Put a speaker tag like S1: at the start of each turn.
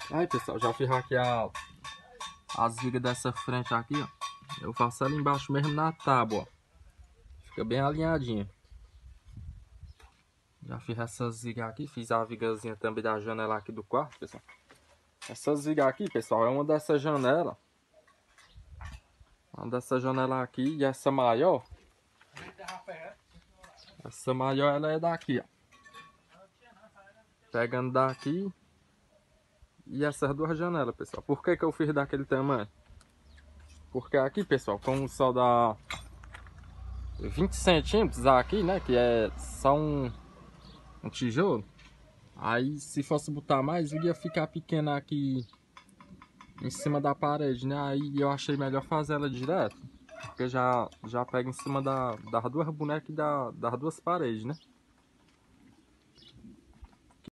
S1: Aí pessoal, já fiz aqui as vigas dessa frente aqui, ó. Eu faço ela embaixo mesmo na tábua, ó. Fica bem alinhadinha. Já fiz essas vigas aqui, fiz a vigazinha também da janela aqui do quarto, pessoal. Essas vigas aqui, pessoal, é uma dessa janela. Uma dessa janela aqui e essa maior. Essa maior ela é daqui, ó. Pegando daqui. E essas duas janelas, pessoal. Por que eu fiz daquele tamanho? Porque aqui, pessoal, como só dá 20 centímetros aqui, né? Que é só um tijolo. Aí se fosse botar mais, ia ficar pequena aqui em cima da parede, né? Aí eu achei melhor fazer ela direto. Porque já pega em cima das duas bonecas e das duas paredes, né?